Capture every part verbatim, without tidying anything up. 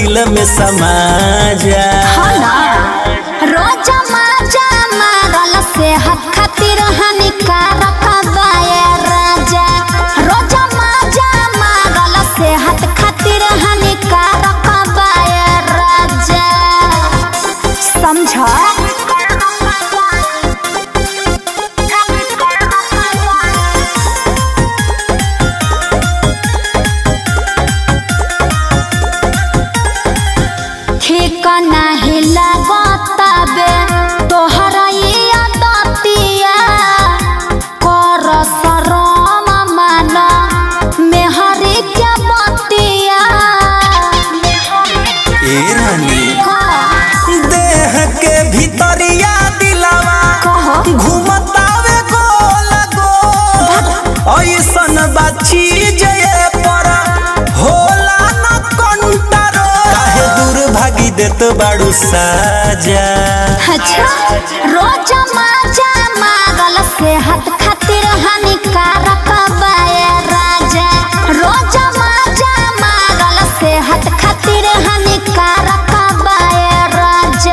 दिल में समा जा। रोजा माजा मारल सेहत खातिर हानिकारक बाए राजा। रोजा माजा मारल सेहत खातिर हानिकारक बाए राजा। समझ ठीक नहीं लगता बे तोहरा ये आदतिया। कर शरम मान मेहरी क्या बतिया। ए रानी देह के भीतरिया दिलावा घूमतावे गोल गोल। ऐसन बात चीज ये पर होला न कंट्रोल। काहे दूर भागी देत बाड़ू साजा। अच्छा रोजा माजा मारल सेहत खातिर हानिकारक बाए राजा। रोजा माजा मारल सेहत खातिर हानिकारक बाए राजा।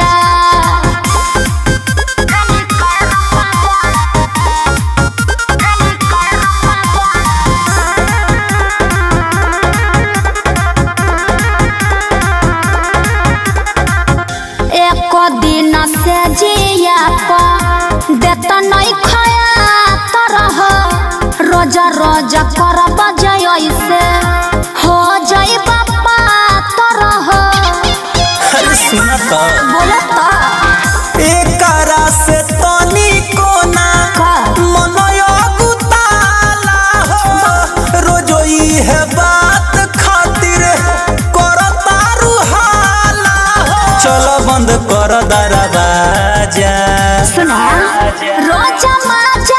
एक दिन से जिया को देत नहीं खाया तरह। रोजा रोजा कर बजाय ऐसे हो जाए बापा तरह। अरे सुना तो बोला तो एकरा से तनी कोना मनयो गुताला हो। रोजो है बात खातिर करता रुहाला हो। चलो बंद कर दरवाजा। सुना रोजा माजा